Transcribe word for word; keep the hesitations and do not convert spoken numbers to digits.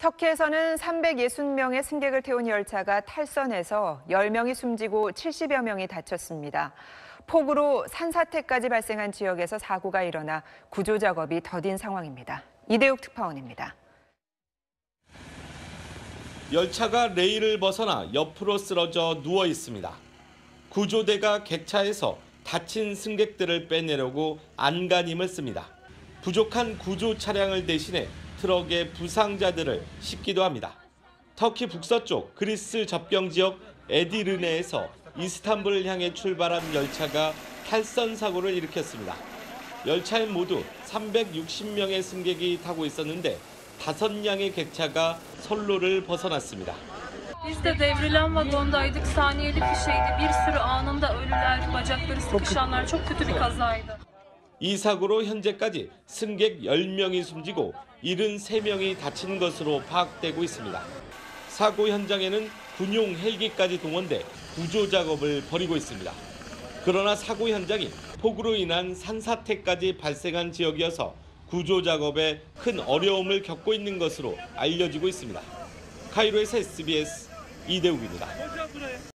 터키에서는 삼백육십 명의 승객을 태운 열차가 탈선해서 열 명이 숨지고 칠십여 명이 다쳤습니다. 폭우로 산사태까지 발생한 지역에서 사고가 일어나 구조 작업이 더딘 상황입니다. 이대욱 특파원입니다. 열차가 레일을 벗어나 옆으로 쓰러져 누워 있습니다. 구조대가 객차에서 다친 승객들을 빼내려고 안간힘을 씁니다. 부족한 구조 차량을 대신해 트럭에 부상자들을 싣기도 합니다. 터키 북서쪽 그리스 접경 지역 에디르네에서 이스탄불을 향해 출발한 열차가 탈선 사고를 일으켰습니다. 열차엔 모두 삼백육십 명의 승객이 타고 있었는데 다섯 량의 객차가 선로를 벗어났습니다. Biz de devrilen vagondaydık. Saniyelik bir şeydi. Bir sürü anında ölüler, bacakları sıkışanlar çok kötü bir kazaydı. 이 사고로 현재까지 승객 열 명이 숨지고 칠십삼 명이 다친 것으로 파악되고 있습니다. 사고 현장에는 군용 헬기까지 동원돼 구조 작업을 벌이고 있습니다. 그러나 사고 현장이 폭우로 인한 산사태까지 발생한 지역이어서 구조 작업에 큰 어려움을 겪고 있는 것으로 알려지고 있습니다. 카이로에서 에스비에스 이대욱입니다.